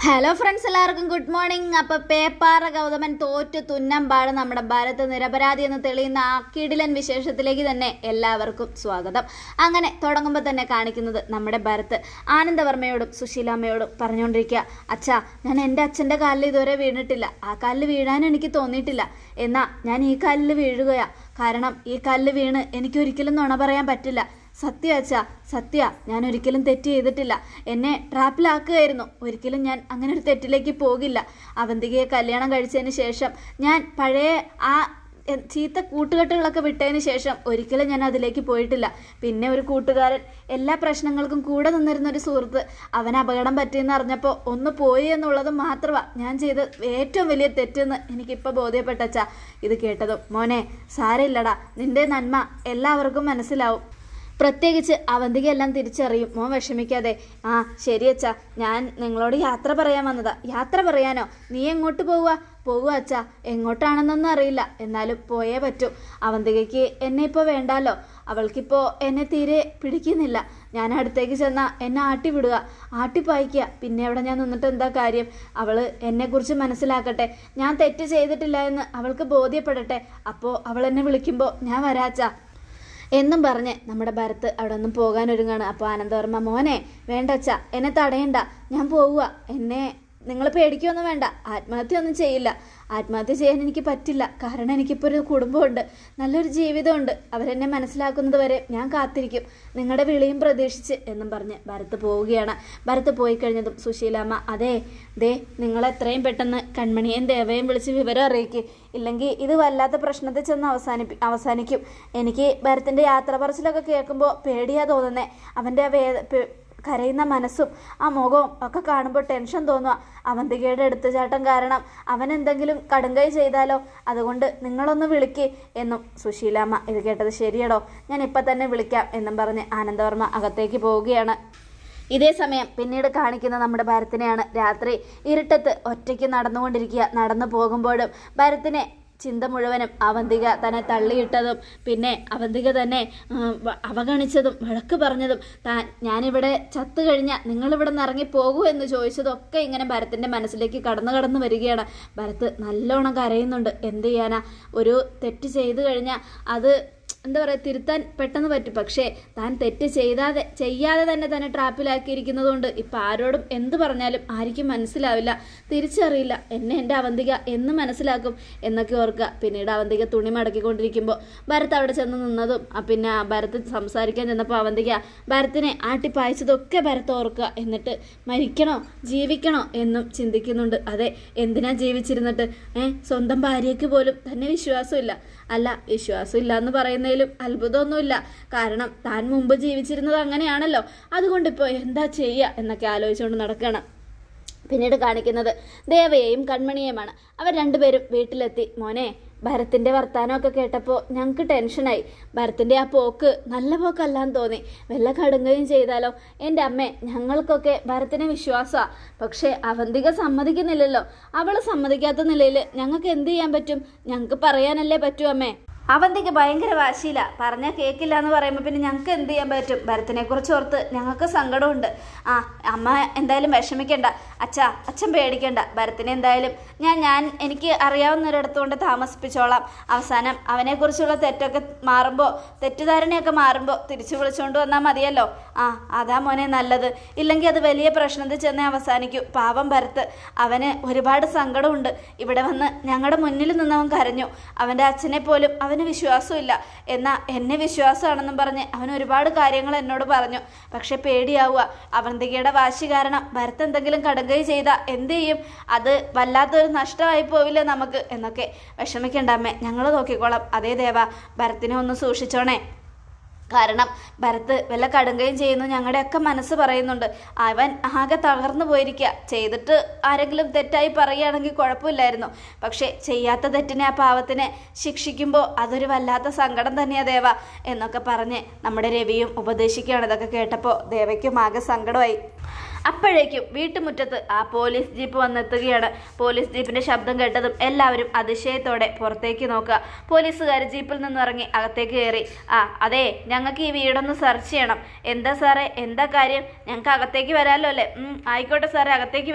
Hello friends, എല്ലാവർക്കും good morning. അപ്പോൾ പേപ്പാറ ഗൗതമൻ തോറ്റു തുന്നമ്പാട് നമ്മുടെ ഭരത് നിരപരാധി എന്ന് തെളിയുന്ന ആ കിടിലൻ വിശേഷത്തിലേക്ക് തന്നെ എല്ലാവർക്കും സ്വാഗതം. അങ്ങനെ തുടങ്ങുമ്പോൾ തന്നെ കാണിക്കുന്നത് നമ്മുടെ ഭരത് ആനന്ദവർമ്മയോടും സുശീലാമ്മയോടും പറഞ്ഞുകൊണ്ടിരിക്കുക, അച്ഛാ, ഞാൻ എൻ്റെ അച്ഛൻ്റെ കാലിൽ ഇതുവരെ വീണിട്ടില്ല, ആ കാലിൽ വീഴാനും എനിക്ക് തോന്നിയിട്ടില്ല, എന്നാൽ ഞാൻ ഈ കാലിൽ വീഴുകയാ. കാരണം ഈ കാലിൽ വീണ് എനിക്കൊരിക്കലും നുണ പറയാൻ പറ്റില്ല. സത്യ അച്ഛാ, സത്യ, ഞാൻ ഒരിക്കലും തെറ്റ് ചെയ്തിട്ടില്ല. എന്നെ ട്രാപ്പിലാക്കുകയായിരുന്നു. ഒരിക്കലും ഞാൻ അങ്ങനെ ഒരു തെറ്റിലേക്ക് പോകില്ല. അവന്തികയെ കല്യാണം കഴിച്ചതിന് ശേഷം ഞാൻ പഴയ ആ ചീത്ത കൂട്ടുകെട്ടുകളൊക്കെ വിട്ടതിന് ശേഷം ഒരിക്കലും ഞാൻ അതിലേക്ക് പോയിട്ടില്ല. പിന്നെ ഒരു കൂട്ടുകാരൻ, എല്ലാ പ്രശ്നങ്ങൾക്കും കൂടെ നിന്നിരുന്ന ഒരു സുഹൃത്ത്, അവൻ അപകടം പറ്റിയെന്ന് അറിഞ്ഞപ്പോൾ ഒന്ന് പോയി എന്നുള്ളത് മാത്രമാണ് ഞാൻ ചെയ്ത ഏറ്റവും വലിയ തെറ്റെന്ന് എനിക്കിപ്പോൾ ബോധ്യപ്പെട്ടച്ചാ. ഇത് കേട്ടതും, മോനെ സാരമില്ലടാ, നിന്റെ നന്മ എല്ലാവർക്കും മനസ്സിലാവും, പ്രത്യേകിച്ച് അവന്തികയെല്ലാം തിരിച്ചറിയും, മോൻ വിഷമിക്കാതെ. ആ ശരി അച്ഛാ, ഞാൻ നിങ്ങളോട് യാത്ര പറയാൻ വന്നതാ. യാത്ര പറയാനോ? നീ എങ്ങോട്ട് പോവുക അച്ഛാ? എങ്ങോട്ടാണെന്നൊന്നും അറിയില്ല, എന്നാലും പോയേ പറ്റൂ. അവന്തികയ്ക്ക് എന്നെ ഇപ്പോൾ വേണ്ടാലോ, അവൾക്കിപ്പോൾ എന്നെ തീരെ പിടിക്കുന്നില്ല. ഞാൻ അടുത്തേക്ക് ചെന്നാൽ എന്നെ ആട്ടി വിടുക, ആട്ടിപ്പായിക്കുക. പിന്നെ അവിടെ ഞാൻ നിന്നിട്ട് എന്താ കാര്യം? അവൾ എന്നെക്കുറിച്ച് മനസ്സിലാക്കട്ടെ, ഞാൻ തെറ്റ് ചെയ്തിട്ടില്ല എന്ന് അവൾക്ക് ബോധ്യപ്പെടട്ടെ. അപ്പോൾ അവൾ എന്നെ വിളിക്കുമ്പോൾ ഞാൻ വരാച്ചാ എന്നും പറഞ്ഞ് നമ്മുടെ ഭരത് അവിടെ ഒന്നും പോകാനൊരുങ്ങാണ്. അപ്പോൾ ആനന്ദവർമ്മ, മോനെ വേണ്ടച്ച, എന്നെ തടയണ്ട, ഞാൻ പോവുക, എന്നെ നിങ്ങൾ പേടിക്കുകയൊന്നും വേണ്ട, ആത്മഹത്യ ഒന്നും ചെയ്യില്ല. ആത്മഹത്യ ചെയ്യാൻ എനിക്ക് പറ്റില്ല, കാരണം എനിക്കിപ്പോൾ ഒരു കുടുംബമുണ്ട്, നല്ലൊരു ജീവിതമുണ്ട്. അവരെന്നെ മനസ്സിലാക്കുന്നത് വരെ ഞാൻ കാത്തിരിക്കും, നിങ്ങളുടെ വിളിയും പ്രതീക്ഷിച്ച് എന്നും പറഞ്ഞ് ഭരത് പോവുകയാണ്. ഭരത് പോയി കഴിഞ്ഞതും സുശീലാമ്മ, ദേ നിങ്ങൾ എത്രയും പെട്ടെന്ന് കൺമണിയെയും ദേവയും വിളിച്ച് വിവരം അറിയിക്കുക, ഇല്ലെങ്കിൽ ഇത് വല്ലാത്ത പ്രശ്നത്തിൽ ചെന്ന് അവസാനിക്കും. എനിക്ക് ഭരത്തിൻ്റെ യാത്ര പറച്ചിലൊക്കെ കേൾക്കുമ്പോൾ പേടിയാ തോന്നുന്നേ. അവൻ്റെ കരയുന്ന മനസ്സും ആ മുഖവും ഒക്കെ കാണുമ്പോൾ ടെൻഷൻ തോന്നുക. അവന്തികയുടെ എടുത്തുചാട്ടം കാരണം അവൻ എന്തെങ്കിലും കടുങ്കൈ ചെയ്താലോ, അതുകൊണ്ട് നിങ്ങളൊന്ന് വിളിക്ക് എന്നും സുശീലാമ്മ. ഇത് കേട്ടത്, ശരിയടോ, ഞാൻ ഇപ്പം തന്നെ വിളിക്കാം എന്നും പറഞ്ഞ് ആനന്ദവർമ്മ അകത്തേക്ക് പോവുകയാണ്. ഇതേ സമയം പിന്നീട് കാണിക്കുന്ന നമ്മുടെ ഭരത്തിനെയാണ്. രാത്രി ഇരുട്ടത്ത് ഒറ്റയ്ക്ക് നടന്നു പോകുമ്പോഴും ഭരത്തിനെ ചിന്ത മുഴുവനും അവന്തിക തന്നെ തള്ളിയിട്ടതും പിന്നെ അവന്തിക തന്നെ അവഗണിച്ചതും വഴക്ക് പറഞ്ഞതും ഞാനിവിടെ ചത്തു കഴിഞ്ഞാൽ നിങ്ങളിവിടെ നിന്ന് ഇറങ്ങി പോകൂ എന്ന് ചോദിച്ചതൊക്കെ ഇങ്ങനെ ഭരത്തിൻ്റെ മനസ്സിലേക്ക് കടന്നു വരികയാണ്. ഭരത് നല്ലോണം കരയുന്നുണ്ട്. എന്ത് ചെയ്യാനാ, ഒരു തെറ്റ് ചെയ്തു കഴിഞ്ഞാൽ അത് എന്താ പറയുക, തിരുത്താൻ പെട്ടെന്ന് പറ്റും. പക്ഷേ താൻ തെറ്റ് ചെയ്യാതെ തന്നെ ട്രാപ്പിലാക്കിയിരിക്കുന്നത് കൊണ്ട് ഇപ്പം ആരോടും എന്ത് പറഞ്ഞാലും ആർക്കും മനസ്സിലാവില്ല, തിരിച്ചറിയില്ല. എൻ്റെ അവന്തിക എന്ന് മനസ്സിലാക്കും എന്നൊക്കെ ഓർക്കുക. പിന്നീട് അവന്തിക തുണി മടക്കിക്കൊണ്ടിരിക്കുമ്പോൾ ഭരത് അവിടെ ചെന്ന് നിന്നതും പിന്നെ ഭരത് സംസാരിക്കാൻ ചെന്നപ്പോൾ അവന്തിക ഭരത്തിനെ ആട്ടിപ്പായച്ചതൊക്കെ ഭരത് ഓർക്കുക. എന്നിട്ട് മരിക്കണോ ജീവിക്കണോ എന്നും ചിന്തിക്കുന്നുണ്ട്. അതെ, എന്തിനാ ജീവിച്ചിരുന്നിട്ട്? സ്വന്തം ഭാര്യയ്ക്ക് പോലും തന്നെ വിശ്വാസമില്ല. അല്ല, വിശ്വാസമില്ല എന്ന് പറയുന്നതിലും അത്ഭുതമൊന്നുമില്ല, കാരണം താൻ മുമ്പ് ജീവിച്ചിരുന്നത് അങ്ങനെയാണല്ലോ. അതുകൊണ്ട് ഇപ്പോൾ എന്താ ചെയ്യുക എന്നൊക്കെ ആലോചിച്ചുകൊണ്ട് നടക്കണം. പിന്നീട് കാണിക്കുന്നത് ദേവയെയും കൺമണിയെയുമാണ്. അവർ രണ്ടുപേരും വീട്ടിലെത്തി. മോനെ, ഭരത്തിൻ്റെ വർത്താനമൊക്കെ കേട്ടപ്പോൾ ഞങ്ങൾക്ക് ടെൻഷനായി. ഭരത്തിൻ്റെ ആ പോക്ക് നല്ല പോക്കല്ലാന്ന് തോന്നി. വല്ല കടുങ്കയും ചെയ്താലോ? എൻ്റെ അമ്മേ, ഞങ്ങൾക്കൊക്കെ ഭരത്തിനെ വിശ്വാസമാണ്, പക്ഷേ അവന്തിക സമ്മതിക്കുന്നില്ലല്ലോ. അവൾ സമ്മതിക്കാത്ത നിലയിൽ ഞങ്ങൾക്ക് എന്ത് ചെയ്യാൻ പറ്റും? ഞങ്ങൾക്ക് പറയാനല്ലേ പറ്റൂ അമ്മേ. അവന്തിക്ക് ഭയങ്കര വാശിയില്ല, പറഞ്ഞാൽ കേൾക്കില്ല എന്ന് പറയുമ്പോൾ പിന്നെ ഞങ്ങൾക്ക് എന്ത് ചെയ്യാൻ പറ്റും? ഭരത്തിനെ കുറിച്ച് ഓർത്ത് ഞങ്ങൾക്ക് സങ്കടമുണ്ട്. അമ്മ എന്തായാലും വിഷമിക്കണ്ട, അച്ഛൻ പേടിക്കണ്ട. ഭരത്തിനെ എന്തായാലും എനിക്ക് അറിയാവുന്നൊരിടത്ത് കൊണ്ട് താമസിപ്പിച്ചോളാം. അവസാനം അവനെക്കുറിച്ചുള്ള തെറ്റിദ്ധാരണയൊക്കെ മാറുമ്പോൾ തിരിച്ചു വിളിച്ചുകൊണ്ട് വന്നാൽ മതിയല്ലോ. അതാ മോനെ നല്ലത്. ഇല്ലെങ്കിൽ അത് വലിയ പ്രശ്നത്തിൽ ചെന്നേ അവസാനിക്കൂ. പാവം ഭരത്ത്, അവന് ഒരുപാട് സങ്കടമുണ്ട്. ഇവിടെ വന്ന് ഞങ്ങളുടെ മുന്നിൽ നിന്നവൻ കരഞ്ഞു. അവൻ്റെ അച്ഛനെ പോലും അവന് വിശ്വാസമില്ല, എന്നാൽ എന്നെ വിശ്വാസമാണെന്നും പറഞ്ഞ് അവൻ ഒരുപാട് കാര്യങ്ങൾ എന്നോട് പറഞ്ഞു. പക്ഷെ പേടിയാവുക, അവന്തികയുടെ വാശി കാരണം ഭരത് എന്തെങ്കിലും കടുങ്കൈ ചെയ്താൽ എന്ത് ചെയ്യും? അത് വല്ലാത്തൊരു നഷ്ടമായി പോവില്ലേ നമുക്ക് എന്നൊക്കെ. വിഷമിക്കണ്ട അമ്മേ, ഞങ്ങൾ നോക്കിക്കോളാം. അതേ ദേവ, ഭരത്തിനെ ഒന്ന് സൂക്ഷിച്ചോണേ, കാരണം ഭരത് വല്ല കടുങ്കയും ചെയ്യുന്നു ഞങ്ങളുടെയൊക്കെ മനസ്സ് പറയുന്നുണ്ട്. അവൻ ആകെ തകർന്നു പോയിരിക്കുക. ചെയ്തിട്ട് ആരെങ്കിലും തെറ്റായി പറയുകയാണെങ്കിൽ കുഴപ്പമില്ലായിരുന്നു, പക്ഷേ ചെയ്യാത്ത തെറ്റിനെ ആ പാവത്തിനെ ശിക്ഷിക്കുമ്പോൾ അതൊരു വല്ലാത്ത സങ്കടം തന്നെയാണ് ദേവ എന്നൊക്കെ പറഞ്ഞ് നമ്മുടെ രവിയും ഉപദേശിക്കുകയാണ്. ഇതൊക്കെ കേട്ടപ്പോൾ ദേവയ്ക്കും ആകെ സങ്കടമായി. അപ്പോഴേക്കും വീട്ടുമുറ്റത്ത് ആ പോലീസ് ജീപ്പ് വന്നെത്തുകയാണ്. പോലീസ് ജീപ്പിന്റെ ശബ്ദം കേട്ടതും എല്ലാവരും അതിശയത്തോടെ പുറത്തേക്ക് നോക്കുക. പോലീസുകാർ ജീപ്പിൽ നിന്നിറങ്ങി അകത്തേക്ക് കയറി. അതെ, ഞങ്ങൾക്ക് ഈ വീടൊന്ന് സെർച്ച് ചെയ്യണം. എന്താ സാറേ, എന്താ കാര്യം? ഞങ്ങൾക്ക് അകത്തേക്ക് വരാമല്ലോ അല്ലേ? ആയിക്കോട്ടെ സാറേ, അകത്തേക്ക് വരൂ.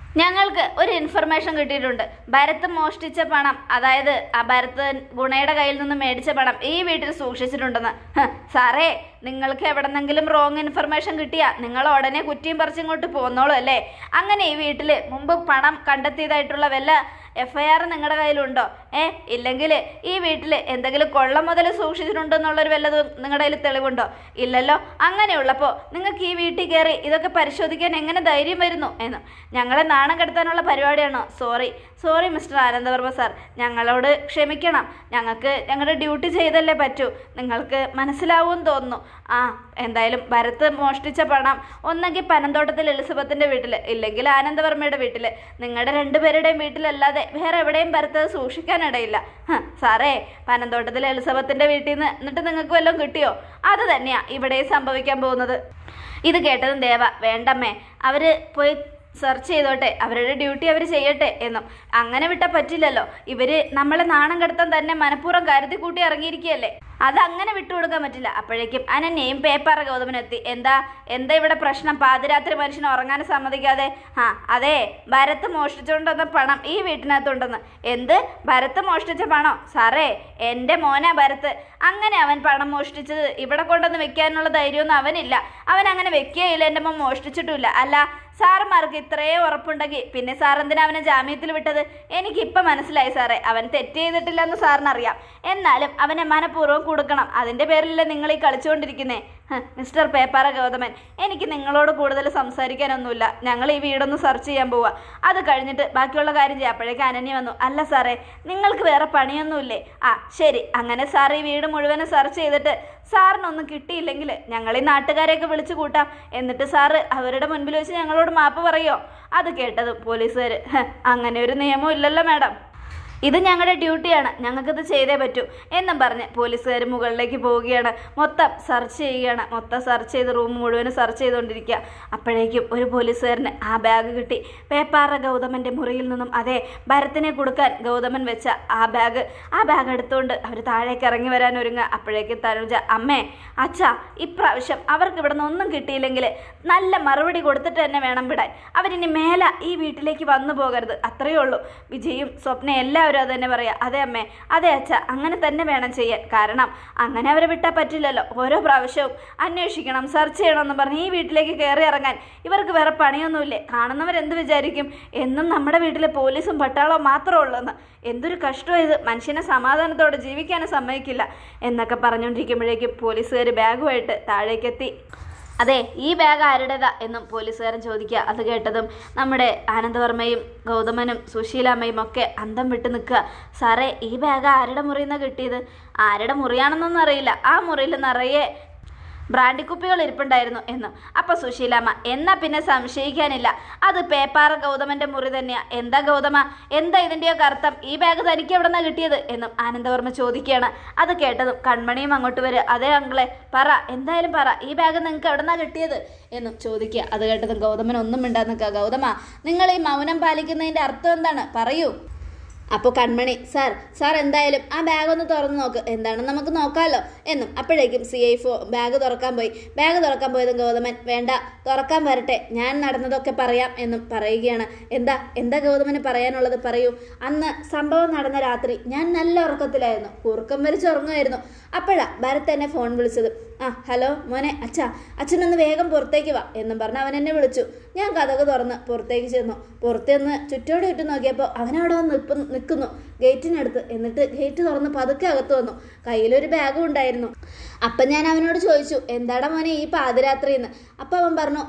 ഞങ്ങൾക്ക് ഒരു ഇൻഫർമേഷൻ കിട്ടിയിട്ടുണ്ട്. ഭരത് മോഷ്ടിച്ച പണം, അതായത് ആ ഭരത് ഗുണയുടെ കയ്യിൽ നിന്ന് മേടിച്ച പണം ഈ വീട്ടിൽ സൂക്ഷിച്ചിട്ടുണ്ടെന്ന്. സാറേ, നിങ്ങൾക്ക് എവിടെന്നെങ്കിലും റോങ് ഇൻഫർമേഷൻ കിട്ടിയാ നിങ്ങൾ ഉടനെ കുറ്റിയും പറിച്ചിങ്ങോട്ട് പോന്നോളൂ അല്ലേ? അങ്ങനെ ഈ വീട്ടിൽ മുമ്പ് പണം കണ്ടെത്തിയതായിട്ടുള്ള വല്ല FIR നിങ്ങളുടെ കയ്യിലുണ്ടോ? ഇല്ലെങ്കിൽ ഈ വീട്ടിൽ എന്തെങ്കിലും കൊള്ള മുതൽ സൂക്ഷിച്ചിട്ടുണ്ടെന്നുള്ളൊരു വല്ലതും നിങ്ങളുടെ കയ്യിൽ തെളിവുണ്ടോ? ഇല്ലല്ലോ. അങ്ങനെയുള്ളപ്പോൾ നിങ്ങൾക്ക് ഈ വീട്ടിൽ കയറി ഇതൊക്കെ പരിശോധിക്കാൻ എങ്ങനെ ധൈര്യം വരുന്നു എന്ന്. ഞങ്ങളെ നാണം കെടുത്താനുള്ള പരിപാടിയാണോ? സോറി മിസ്റ്റർ ആനന്ദവർമ്മ സാർ, ഞങ്ങളോട് ക്ഷമിക്കണം. ഞങ്ങൾക്ക് ഞങ്ങളുടെ ഡ്യൂട്ടി ചെയ്തല്ലേ പറ്റൂ. നിങ്ങൾക്ക് മനസ്സിലാവുമെന്ന് തോന്നുന്നു. എന്തായാലും ഭരത് മോഷ്ടിച്ച പണം ഒന്നെങ്കിൽ പനന്തോട്ടത്തിൽ എലിസബത്തിന്റെ വീട്ടിൽ, ഇല്ലെങ്കിൽ ആനന്ദവർമ്മയുടെ വീട്ടിൽ, നിങ്ങളുടെ രണ്ടുപേരുടെയും വീട്ടിലല്ലാതെ വേറെ എവിടെയും ഭരത് സൂക്ഷിക്കാനിടയില്ല. സാറേ, പനന്തോട്ടത്തിൽ എലിസബത്തിന്റെ വീട്ടിൽ നിന്ന് എന്നിട്ട് നിങ്ങൾക്ക് വല്ലതും കിട്ടിയോ? അത് തന്നെയാ ഇവിടെ സംഭവിക്കാൻ പോകുന്നത്. ഇത് കേട്ടതും ദേവ, വേണ്ടമ്മേ, അവര് പോയി സെർച്ച് ചെയ്തോട്ടെ, അവരുടെ ഡ്യൂട്ടി അവർ ചെയ്യട്ടെ എന്നും. അങ്ങനെ വിട്ടാൽ പറ്റില്ലല്ലോ. ഇവര് നമ്മളെ നാണം കെടുത്താൻ തന്നെ മനഃപൂർവ്വം കരുതി കൂട്ടി ഇറങ്ങിയിരിക്കുകയല്ലേ. അതങ്ങനെ വിട്ടുകൊടുക്കാൻ പറ്റില്ല. അപ്പോഴേക്കും അനന്യയും പേപ്പാറ ഗൗതമനും എത്തി. എന്താ ഇവിടെ പ്രശ്നം? പാതിരാത്രി മനുഷ്യനെ ഉറങ്ങാൻ സമ്മതിക്കാതെ. അതെ, ഭരത് മോഷ്ടിച്ചുകൊണ്ടുവന്ന പണം ഈ വീട്ടിനകത്തുണ്ടെന്ന്. എന്ത്? ഭരത് മോഷ്ടിച്ച പണം? സാറേ, എൻ്റെ മോനാ ഭരത്. അങ്ങനെ അവൻ പണം മോഷ്ടിച്ചത് ഇവിടെ കൊണ്ടുവന്ന് വെക്കാനുള്ള ധൈര്യമൊന്നും അവനില്ല. അവൻ അങ്ങനെ വെക്കുകയില്ല, എൻ്റെ മോൻ മോഷ്ടിച്ചിട്ടുമില്ല. അല്ല, സാറുമാർക്ക് ഇത്രയേ ഉറപ്പുണ്ടെങ്കിൽ പിന്നെ സാർ എന്തിനാ അവനെ ജാമ്യത്തിൽ വിട്ടത്? എനിക്കിപ്പം മനസ്സിലായി സാറേ, അവൻ തെറ്റ് ചെയ്തിട്ടില്ലെന്ന് സാറിനറിയാം. എന്നാലും അവനെ മനഃപൂർവ്വം കൊടുക്കണം. അതിൻ്റെ പേരിലല്ലേ നിങ്ങൾ ഈ കളിച്ചുകൊണ്ടിരിക്കുന്നേ? മിസ്റ്റർ പേപ്പാറ ഗൗതമൻ, എനിക്ക് നിങ്ങളോട് കൂടുതൽ സംസാരിക്കാനൊന്നുമില്ല. ഞങ്ങൾ ഈ വീടൊന്ന് സെർച്ച് ചെയ്യാൻ പോവുക. അത് കഴിഞ്ഞിട്ട് ബാക്കിയുള്ള കാര്യം ചെയ്യാം. അപ്പോഴേക്ക് അനന്യ വന്നു. അല്ല സാറേ, നിങ്ങൾക്ക് വേറെ പണിയൊന്നുമില്ലേ? ശരി, അങ്ങനെ സാർ ഈ വീട് മുഴുവനും സെർച്ച് ചെയ്തിട്ട് സാറിനൊന്നും കിട്ടിയില്ലെങ്കിൽ ഞങ്ങൾ ഈ നാട്ടുകാരെയൊക്കെ വിളിച്ചു കൂട്ടാം. എന്നിട്ട് സാറ് അവരുടെ മുൻപിൽ വെച്ച് ഞങ്ങളോട് മാപ്പ് പറയോ? അത് കേട്ടതും പോലീസുകാർ, അങ്ങനെ ഒരു നിയമം ഇല്ലല്ലോ മാഡം, ഇത് ഞങ്ങളുടെ ഡ്യൂട്ടിയാണ്, ഞങ്ങൾക്കിത് ചെയ്തേ പറ്റൂ എന്നും പറഞ്ഞ് പോലീസുകാർ മുകളിലേക്ക് പോവുകയാണ്. മൊത്തം സെർച്ച് ചെയ്യുകയാണ്. മൊത്തം സെർച്ച് ചെയ്ത് റൂം മുഴുവനും സെർച്ച് ചെയ്തുകൊണ്ടിരിക്കുക. അപ്പോഴേക്കും ഒരു പോലീസുകാരന് ആ ബാഗ് കിട്ടി. പേപ്പാറ ഗൗതമൻ്റെ മുറിയിൽ നിന്നും, അതെ, ഭരത്തിനെ കൊടുക്കാൻ ഗൗതമൻ വെച്ച ആ ബാഗ് എടുത്തുകൊണ്ട് അവർ താഴേക്ക് ഇറങ്ങി വരാൻ ഒരുങ്ങുക. അപ്പോഴേക്കും തനുജ, അമ്മേ, അച്ഛാ, ഇപ്രാവശ്യം അവർക്ക് ഇവിടെ നിന്ന് ഒന്നും കിട്ടിയില്ലെങ്കിൽ നല്ല മറുപടി കൊടുത്തിട്ട് തന്നെ വേണം വിടാൻ. അവരിനി മേല ഈ വീട്ടിലേക്ക് വന്നു പോകരുത്. അത്രയേ ഉള്ളൂ. വിജയും സ്വപ്ന എല്ലാവരും അത് തന്നെ പറയാം. അതെ അമ്മേ, അതെ അച്ഛ, അങ്ങനെ തന്നെ വേണം ചെയ്യാൻ. കാരണം അങ്ങനെ അവരെ വിട്ടാൽ പറ്റില്ലല്ലോ. ഓരോ പ്രാവശ്യവും അന്വേഷിക്കണം, സെർച്ച് ചെയ്യണമെന്ന് പറഞ്ഞ് ഈ വീട്ടിലേക്ക് കയറി ഇറങ്ങാൻ ഇവർക്ക് വേറെ പണിയൊന്നുമില്ലേ? കാണുന്നവരെന്ത് വിചാരിക്കും? എന്നും നമ്മുടെ വീട്ടിൽ പോലീസും പട്ടാളവും മാത്രമേ ഉള്ളൂന്ന്. എന്തൊരു കഷ്ടമാണ് ഇത്. മനുഷ്യനെ സമാധാനത്തോടെ ജീവിക്കാനും സമ്മതിക്കില്ല എന്നൊക്കെ പറഞ്ഞുകൊണ്ടിരിക്കുമ്പോഴേക്കും പോലീസുകാർ ബാഗുമായിട്ട് താഴേക്കെത്തി. അതെ, ഈ ബാഗ് ആരുടേതാ എന്നും പോലീസുകാരൻ ചോദിക്കുക. അത് കേട്ടതും നമ്മുടെ ആനന്ദവർമ്മയും ഗൗതമനും സുശീലാമ്മയും ഒക്കെ അന്തം വിട്ട് നിൽക്കുക. സാറേ, ഈ ബാഗ് ആരുടെ മുറിയിൽ നിന്നാണ് കിട്ടിയത്? ആരുടെ മുറിയാണെന്നൊന്നും അറിയില്ല. ആ മുറിയിൽ നിറയെ ബ്രാൻഡി കുപ്പികൾ ഇരിപ്പുണ്ടായിരുന്നു എന്നും. അപ്പോൾ സുശീലാമ്മ, എന്നാ പിന്നെ സംശയിക്കാനില്ല, അത് പേപ്പാറ ഗൗതമൻ്റെ മുറി തന്നെയാ. എന്താ ഗൗതമ, എന്താ ഇതിൻ്റെയൊക്കെ അർത്ഥം? ഈ ബാഗ് തനിക്ക് എവിടെ നിന്നാണ് കിട്ടിയത് എന്നും ആനന്ദവർമ്മ ചോദിക്കുകയാണ്. അത് കേട്ടതും കൺമണിയും അങ്ങോട്ട് വരിക. അതേ അങ്കിളെ, പറ, എന്തായാലും പറ, ഈ ബാഗ് നിങ്ങൾക്ക് എവിടെ നിന്നാണ് കിട്ടിയത് എന്നും ചോദിക്കുക. അത് കേട്ടതും ഗൗതമൻ ഒന്നും മിണ്ടാ നിൽക്കുക. ഗൗതമ, നിങ്ങൾ ഈ മൗനം പാലിക്കുന്നതിൻ്റെ അർത്ഥം എന്താണ്? പറയൂ. അപ്പോൾ കൺമണി, സാർ എന്തായാലും ആ ബാഗ് ഒന്ന് തുറന്ന് നോക്ക്, എന്താണെന്ന് നമുക്ക് നോക്കാമല്ലോ എന്നും. അപ്പോഴേക്കും CI ബാഗ് തുറക്കാൻ പോയതും ഗൗതമൻ, വേണ്ട, തുറക്കാൻ വരട്ടെ, ഞാൻ നടന്നതൊക്കെ പറയാം എന്നും പറയുകയാണ്. എന്താ ഗൗതമന് പറയാനുള്ളത്? പറയൂ. അന്ന് സംഭവം നടന്ന രാത്രി ഞാൻ നല്ല ഉറക്കത്തിലായിരുന്നു, കൂർക്കം വലിച്ചുറങ്ങുമായിരുന്നു. അപ്പോഴാണ് ഭരത് എന്നെ ഫോൺ വിളിച്ചത്. ഹലോ മോനെ, അച്ഛനൊന്ന് വേഗം പുറത്തേക്ക് വാ എന്നും പറഞ്ഞ് അവൻ എന്നെ വിളിച്ചു. ഞാൻ കതക് തുറന്ന് പുറത്തേക്ക് ചെന്നു. പുറത്തുനിന്ന് ചുറ്റോടെ ചുറ്റും നോക്കിയപ്പോൾ അവനവിടെ നിൽക്കുന്നു ഗേറ്റിനടുത്ത്. എന്നിട്ട് ഗേറ്റ് തുറന്ന് പതുക്കെ അകത്ത് വന്നു. കയ്യിലൊരു ബാഗും ഉണ്ടായിരുന്നു. അപ്പം ഞാൻ അവനോട് ചോദിച്ചു, എന്താടാ മോനെ ഈ പാതിരാത്രിന്ന്? അപ്പം അവൻ പറഞ്ഞു,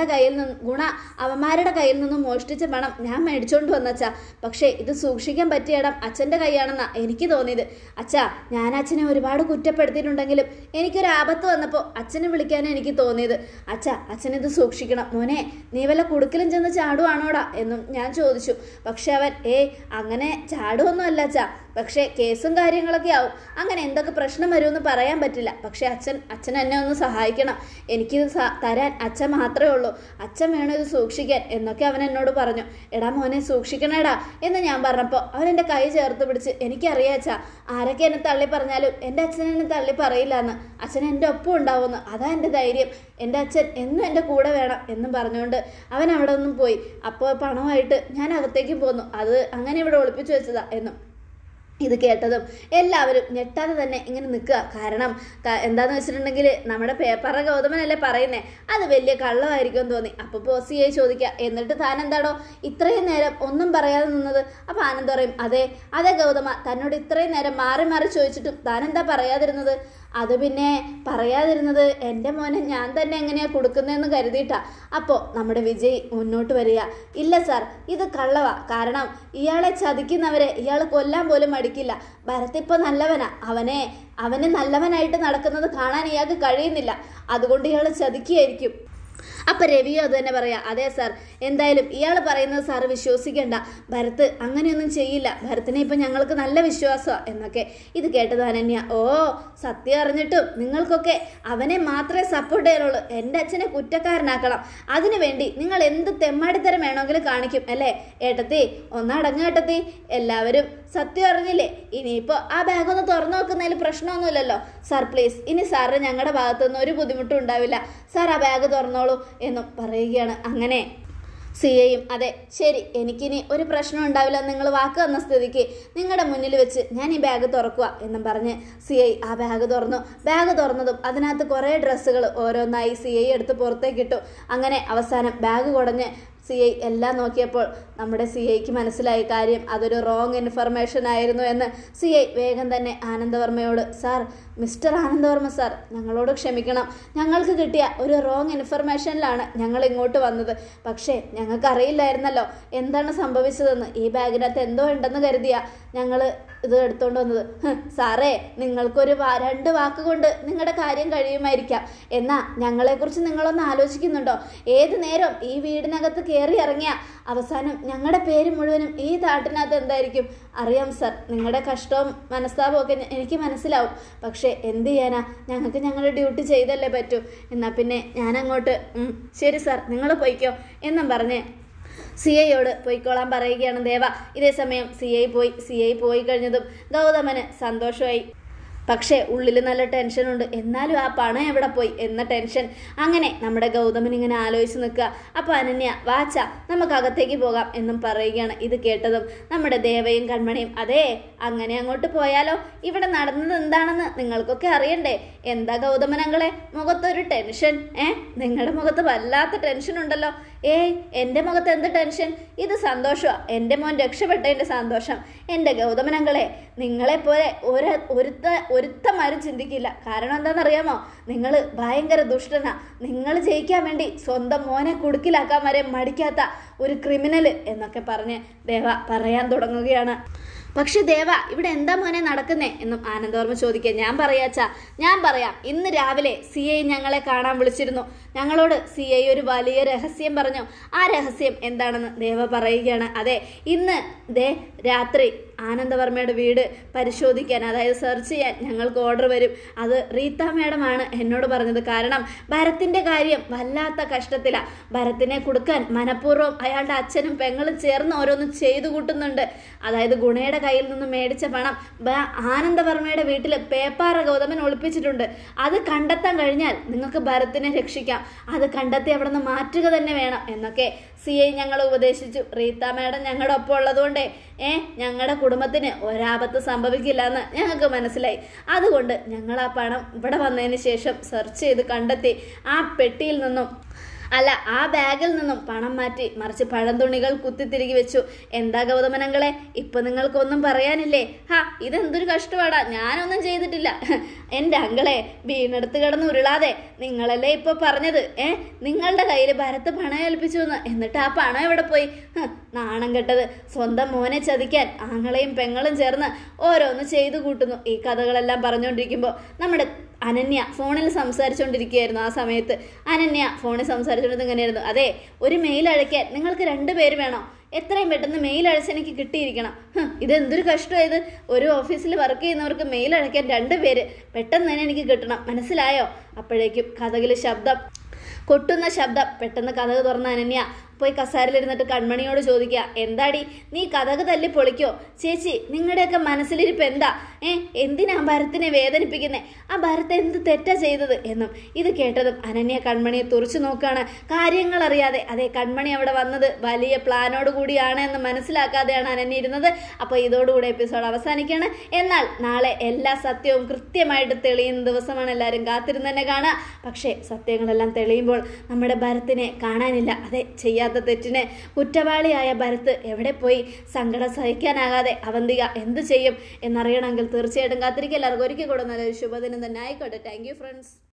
ഗുണ അവന്മാരുടെ കയ്യിൽ നിന്നും മോഷ്ടിച്ച പണം ഞാൻ മേടിച്ചോണ്ട് വന്നച്ചാ. പക്ഷേ ഇത് സൂക്ഷിക്കാൻ പറ്റിയ ഇടം അച്ഛൻ്റെ കൈയാണെന്നാ എനിക്ക് തോന്നിയത്. അച്ഛാ, ഞാൻ അച്ഛനെ ഒരുപാട് കുറ്റപ്പെടുത്തിയിട്ടുണ്ടെങ്കിലും എനിക്കൊരു ആപത്ത് വന്നപ്പോൾ അച്ഛനെ വിളിക്കാനും എനിക്ക് തോന്നിയത്. അച്ഛനിത് സൂക്ഷിക്കണം മോനെ, നീ വല്ല കുടുക്കലും ചെന്ന് ചാടുവാണോടാ എന്നും ഞാൻ ചോദിച്ചു. പക്ഷെ അവൻ, അങ്ങനെ ചാടുവൊന്നും അല്ല അച്ഛാ, പക്ഷേ കേസും കാര്യങ്ങളൊക്കെ ആവും. അങ്ങനെ എന്തൊക്കെ പ്രശ്നം വരുമെന്ന് പറയാൻ പറ്റില്ല. പക്ഷെ അച്ഛൻ എന്നെ ഒന്ന് സഹായിക്കണം. എനിക്കിത് തരാൻ അച്ഛൻ മാത്രമേ ഉള്ളൂ. അച്ഛൻ വേണം ഇത് സൂക്ഷിക്കാൻ എന്നൊക്കെ അവൻ എന്നോട് പറഞ്ഞു. എടാ മോനെ, സൂക്ഷിക്കണേടാ എന്ന് ഞാൻ പറഞ്ഞപ്പോൾ അവൻ എൻ്റെ കൈ ചേർത്ത് പിടിച്ച്, എനിക്കറിയാം അച്ഛാ, ആരൊക്കെ എന്നെ തള്ളി പറഞ്ഞാലും എൻ്റെ അച്ഛൻ എന്നെ തള്ളി പറയില്ല എന്ന്. അച്ഛൻ എൻ്റെ ഒപ്പം ഉണ്ടാവുമെന്ന്, അതാ എൻ്റെ ധൈര്യം. എൻ്റെ അച്ഛൻ എന്നും എൻ്റെ കൂടെ വേണം എന്നും പറഞ്ഞുകൊണ്ട് അവൻ അവിടെ നിന്നും പോയി. അപ്പോൾ പണമായിട്ട് ഞാൻ അകത്തേക്ക് പോന്നു, അത് അങ്ങനെ ഇവിടെ ഒളിപ്പിച്ചു വെച്ചതാ എന്നും. ഇത് കേട്ടതും എല്ലാവരും ഞെട്ടാതെ തന്നെ ഇങ്ങനെ നിൽക്കുക. കാരണം എന്താന്ന് വെച്ചിട്ടുണ്ടെങ്കിൽ നമ്മുടെ പേപ്പറിലെ ഗൗതമനല്ലേ പറയുന്നേ, അത് വലിയ കള്ളമായിരിക്കുമെന്ന് തോന്നി. അപ്പോൾ സിയെ ചോദിക്കുക, എന്നിട്ട് താൻ എന്താണോ ഇത്രയും നേരം ഒന്നും പറയാതെ നിന്നത്? അപ്പോൾ ആനന്ദ് പറയും, അതെ ഗൗതമ, തന്നോട് ഇത്രയും നേരം മാറി മാറി ചോദിച്ചിട്ടും താൻ എന്താ പറയാതിരുന്നത്? അത് പിന്നെ പറയാതിരുന്നത് എൻ്റെ മോനെ ഞാൻ തന്നെ എങ്ങനെയാ കൊടുക്കുന്നതെന്ന് കരുതിയിട്ടാ. അപ്പോൾ നമ്മുടെ വിജയ് മുന്നോട്ട് വരിക, ഇല്ല സാർ, ഇത് കള്ളവാ. കാരണം ഇയാളെ ചതിക്കുന്നവരെ ഇയാൾ കൊല്ലാൻ പോലും മടിക്കില്ല. ഭരത് ഇപ്പോൾ നല്ലവനാ, അവനെ നല്ലവനായിട്ട് നടക്കുന്നത് കാണാൻ ഇയാൾക്ക് കഴിയുന്നില്ല, അതുകൊണ്ട് ഇയാൾ ചതിക്കുകയായിരിക്കും. അപ്പം രവിയോ അത് തന്നെ പറയാം, അതെ സാർ, എന്തായാലും ഇയാൾ പറയുന്നത് സാറ് വിശ്വസിക്കേണ്ട, ഭരത് അങ്ങനെയൊന്നും ചെയ്യില്ല, ഭരത്തിനെ ഇപ്പം ഞങ്ങൾക്ക് നല്ല വിശ്വാസമാണ് എന്നൊക്കെ. ഇത് കേട്ടത് അനന്യ, ഓ സത്യം അറിഞ്ഞിട്ടും നിങ്ങൾക്കൊക്കെ അവനെ മാത്രമേ സപ്പോർട്ട് ചെയ്യാനുള്ളൂ, എൻ്റെ അച്ഛനെ കുറ്റക്കാരനാക്കണം, അതിനുവേണ്ടി നിങ്ങൾ എന്ത് തെമ്മാടിത്തരം വേണമെങ്കിലും കാണിക്കും അല്ലേ? ഏട്ടത്തി ഒന്നടങ്ങ് ഏട്ടത്തി, എല്ലാവരും സത്യം അറിഞ്ഞില്ലേ? ഇനിയിപ്പോൾ ആ ബാഗ് ഒന്ന് തുറന്നു നോക്കുന്നതിൽ പ്രശ്നമൊന്നുമില്ലല്ലോ സാർ, പ്ലീസ് ഇനി സാറിന് ഞങ്ങളുടെ ഭാഗത്തുനിന്ന് ഒരു ബുദ്ധിമുട്ടും ഉണ്ടാവില്ല, സാർ ആ ബാഗ് തുറന്നോളൂ എന്നും പറയുകയാണ്. അങ്ങനെ സിയയും, അതെ ശരി, എനിക്കിനി ഒരു പ്രശ്നം ഉണ്ടാവില്ല, നിങ്ങൾ വാക്ക് തന്ന സ്ഥിതിക്ക് നിങ്ങളുടെ മുന്നിൽ വെച്ച് ഞാൻ ഈ ബാഗ് തുറക്കുക എന്നും പറഞ്ഞ് സിഐ ആ ബാഗ് തുറന്നു. ബാഗ് തുറന്നതും അതിനകത്ത് കുറേ ഡ്രസ്സുകൾ ഓരോന്നായി സിഐ എടുത്ത് പുറത്തേക്ക് ഇട്ടു. അങ്ങനെ അവസാനം ബാഗ് കുടഞ്ഞ് സിഐ എല്ലാം നോക്കിയപ്പോൾ നമ്മുടെ സിഐക്ക് മനസ്സിലായി കാര്യം അതൊരു റോങ് ഇൻഫർമേഷൻ ആയിരുന്നു എന്ന്. സിഐ വേഗം തന്നെ ആനന്ദവർമ്മയോട്, സാർ, മിസ്റ്റർ ആനന്ദവർമ്മ സാർ, ഞങ്ങളോട് ക്ഷമിക്കണം, ഞങ്ങൾക്ക് കിട്ടിയ ഒരു റോങ് ഇൻഫർമേഷനിലാണ് ഞങ്ങൾ ഇങ്ങോട്ട് വന്നത്. പക്ഷേ ഞങ്ങൾക്കറിയില്ലായിരുന്നല്ലോ എന്താണ് സംഭവിച്ചതെന്ന്. ഈ ബാഗിനകത്ത് എന്തോ ഉണ്ടെന്ന് കരുതിയാ ഞങ്ങൾ ഇത് എടുത്തുകൊണ്ട് വന്നത്. സാറേ, നിങ്ങൾക്കൊരു 2 വാക്കുകൊണ്ട് നിങ്ങളുടെ കാര്യം കഴിയുമായിരിക്കാം, എന്നാൽ ഞങ്ങളെക്കുറിച്ച് നിങ്ങളൊന്ന് ആലോചിക്കുന്നുണ്ടോ? ഏത് നേരം ഈ വീടിനകത്ത് കയറി ഇറങ്ങിയ അവസാനം ഞങ്ങളുടെ പേര് മുഴുവനും ഈ താട്ടിനകത്ത് എന്തായിരിക്കും? അറിയാം സാർ, നിങ്ങളുടെ കഷ്ടവും മനസ്താപവും ഒക്കെ എനിക്ക് മനസ്സിലാവും, പക്ഷേ എന്ത് ചെയ്യാനാ, ഞങ്ങൾക്ക് ഞങ്ങളുടെ ഡ്യൂട്ടി ചെയ്തല്ലേ പറ്റൂ. എന്നാൽ പിന്നെ ഞാനങ്ങോട്ട് ശരി സാർ, നിങ്ങൾ പോയിക്കോ എന്നും പറഞ്ഞ് സിഐയോട് പോയിക്കോളാൻ പറയുകയാണ് ദേവ. ഇതേ സമയം സിഐ പോയി കഴിഞ്ഞതും ഗൗതമന് സന്തോഷമായി. പക്ഷേ ഉള്ളിൽ നല്ല ടെൻഷനുണ്ട്, എന്നാലും ആ പണം എവിടെ പോയി എന്ന ടെൻഷൻ. അങ്ങനെ നമ്മുടെ ഗൗതമൻ ഇങ്ങനെ ആലോചിച്ച് നിൽക്കുക. അപ്പോൾ അനന്യ, വാച്ച നമുക്ക് അകത്തേക്ക് പോകാം എന്നും പറയുകയാണ്. ഇത് കേട്ടതും നമ്മുടെ ദേവയും കൺമണിയും, അതെ അങ്ങനെ അങ്ങോട്ട് പോയാലോ, ഇവിടെ നടന്നത് എന്താണെന്ന് നിങ്ങൾക്കൊക്കെ അറിയണ്ടേ? എന്താ ഗൗതമനങ്ങളെ മുഖത്തൊരു ടെൻഷൻ? നിങ്ങളുടെ മുഖത്ത് വല്ലാത്ത ടെൻഷൻ ഉണ്ടല്ലോ. എൻ്റെ മുഖത്ത് എന്ത് ടെൻഷൻ? ഇത് സന്തോഷമാണ്, എൻ്റെ മോൻ രക്ഷപ്പെട്ടതിൻ്റെ സന്തോഷം. എൻ്റെ ഗൗതമനങ്ങളെ, നിങ്ങളെപ്പോലെ ഒരുത്തമാരും ചിന്തിക്കില്ല. കാരണം എന്താണെന്നറിയാമോ? നിങ്ങൾ ഭയങ്കര ദുഷ്ടനാ. നിങ്ങൾ ജയിക്കാൻ വേണ്ടി സ്വന്തം മോനെ കുടുക്കിലാക്കാൻ വരെ മടിക്കാത്ത ഒരു ക്രിമിനൽ എന്നൊക്കെ പറഞ്ഞ് ദേവ പറയാൻ തുടങ്ങുകയാണ്. പക്ഷെ ദേവ, ഇവിടെ എന്താ മോനെ നടക്കുന്നേ എന്നും ആനന്ദവർമ്മ ചോദിക്കുക. ഞാൻ പറയാം, ഇന്ന് രാവിലെ സിഐ ഞങ്ങളെ കാണാൻ വിളിച്ചിരുന്നു. ഞങ്ങളോട് സിഐ ഒരു വലിയ രഹസ്യം പറഞ്ഞു. ആ രഹസ്യം എന്താണെന്ന് ദേവ പറയുകയാണ്. അതെ, ഇന്ന് രാത്രി ആനന്ദവർമ്മയുടെ വീട് പരിശോധിക്കാൻ, അതായത് സെർച്ച് ചെയ്യാൻ ഞങ്ങൾക്ക് ഓർഡർ വരും. അത് റീത്ത മാഡമാണ് എന്നോട് പറഞ്ഞത്. കാരണം ഭരത്തിൻ്റെ കാര്യം വല്ലാത്ത കഷ്ടത്തിലാണ്. ഭരത്തിനെ കൊടുക്കാൻ മനഃപൂർവ്വം അയാളുടെ അച്ഛനും പെങ്ങളും ചേർന്ന് ഓരോന്നും ചെയ്തു കൂട്ടുന്നുണ്ട്. അതായത് ഗുണയുടെ കയ്യിൽ നിന്ന് മേടിച്ച പണം ആനന്ദവർമ്മയുടെ വീട്ടിൽ പേപ്പാറ ഗൗതമൻ ഒളിപ്പിച്ചിട്ടുണ്ട്. അത് കണ്ടെത്താൻ കഴിഞ്ഞാൽ നിങ്ങൾക്ക് ഭരത്തിനെ രക്ഷിക്കാം. അത് കണ്ടെത്തി അവിടെ നിന്ന് മാറ്റുക തന്നെ വേണം എന്നൊക്കെ സിഐ ഞങ്ങൾ ഉപദേശിച്ചു. റീത്ത മാഡം ഞങ്ങളുടെ ഒപ്പം ഉള്ളതുകൊണ്ടേ ഞങ്ങളുടെ കുടുംബത്തിന് ഒരാപത്ത് സംഭവിക്കില്ല എന്ന് ഞങ്ങൾക്ക് മനസ്സിലായി. അതുകൊണ്ട് ഞങ്ങൾ ആ പണം ഇവിടെ വന്നതിന് ശേഷം സെർച്ച് ചെയ്ത് കണ്ടെത്തി ആ പെട്ടിയിൽ നിന്നും ആ ബാഗിൽ നിന്നും പണം മാറ്റി മറിച്ച് പഴംതുണികൾ കുത്തിത്തിരികി വെച്ചു. എന്താ ഗൗതമനങ്ങളെ, ഇപ്പൊ നിങ്ങൾക്കൊന്നും പറയാനില്ലേ? ഇതെന്തൊരു കഷ്ടപ്പാടാ, ഞാനൊന്നും ചെയ്തിട്ടില്ല. എൻ്റെ അങ്കളെ, വീണെടുത്ത് കിടന്ന് ഉരുളാതെ, നിങ്ങളല്ലേ ഇപ്പൊ പറഞ്ഞത് നിങ്ങളുടെ കയ്യിൽ ഭരത്ത് പണം ഏൽപ്പിച്ചു എന്ന്. എന്നിട്ട് ആ പണം എവിടെ പോയി? നാണം കെട്ടത്. സ്വന്തം മോനെ ചതിക്കാൻ ആങ്ങളെയും പെങ്ങളും ചേർന്ന് ഓരോന്ന് ചെയ്തു കൂട്ടുന്നു. ഈ കഥകളെല്ലാം പറഞ്ഞുകൊണ്ടിരിക്കുമ്പോൾ നമ്മുടെ അനന്യ ഫോണിൽ സംസാരിച്ചുകൊണ്ടിരിക്കുകയായിരുന്നു. ആ സമയത്ത് അനന്യ ഫോണിൽ സംസാരിച്ചുകൊണ്ടിരുന്നത് ഇങ്ങനെയായിരുന്നു. അതെ, ഒരു മെയിൽ അയക്കാൻ നിങ്ങൾക്ക് 2 പേര് വേണോ? എത്രയും പെട്ടെന്ന് മെയിൽ അയച്ച് എനിക്ക് കിട്ടിയിരിക്കണം. ഇതെന്തൊരു കഷ്ടമായത്. ഒരു ഓഫീസിൽ വർക്ക് ചെയ്യുന്നവർക്ക് മെയിൽ അയക്കാൻ 2 പേര് പെട്ടെന്ന് തന്നെ എനിക്ക് കിട്ടണം, മനസ്സിലായോ? അപ്പോഴേക്കും കഥകിൽ ശബ്ദം. കൊട്ടുന്ന ശബ്ദം. പെട്ടെന്ന് കതക് തുറന്ന അനന്യ പോയി കസാരയിലിരുന്നിട്ട് കൺമണിയോട് ചോദിക്കുക, എന്താടി നീ കതക് തല്ലി പൊളിക്കോ? ചേച്ചി നിങ്ങളുടെയൊക്കെ മനസ്സിലിരിപ്പ് എന്താ? എന്തിനാ ഭരത്തിനെ വേദനിപ്പിക്കുന്നേ? ആ ഭരത് എന്ത് തെറ്റാ ചെയ്തത് എന്നും. ഇത് കേട്ടതും അനന്യ കൺമണിയെ തുറച്ചു നോക്കുകയാണ്. കാര്യങ്ങൾ അറിയാതെ. അതെ, കൺമണി അവിടെ വന്നത് വലിയ പ്ലാനോട് കൂടിയാണ് എന്ന് മനസ്സിലാക്കാതെയാണ് അനന്യ ഇരുന്നത്. അപ്പോൾ ഇതോടുകൂടെ എപ്പിസോഡ് അവസാനിക്കുകയാണ്. എന്നാൽ നാളെ എല്ലാ സത്യവും കൃത്യമായിട്ട് തെളിയുന്ന ദിവസമാണ്. എല്ലാവരും കാത്തിരുന്ന് തന്നെ കാണുക. പക്ഷേ സത്യങ്ങളെല്ലാം തെളിയുമ്പോൾ നമ്മുടെ ഭരത്തിനെ കാണാനില്ല. അതെ, ചെയ്യാത്ത തെറ്റിന് കുറ്റവാളിയായ ഭരത് എവിടെ പോയി? സങ്കടം സഹിക്കാനാകാതെ അവന്തിക എന്ത് ചെയ്യും എന്നറിയണമെങ്കിൽ തീർച്ചയായിട്ടും കാത്തിരിക്കുക. എല്ലാവർക്കും ഒരിക്കൽ കൂടെ നല്ലൊരു ശുഭദിനം തന്നെ ആയിക്കോട്ടെ. Thank you friends.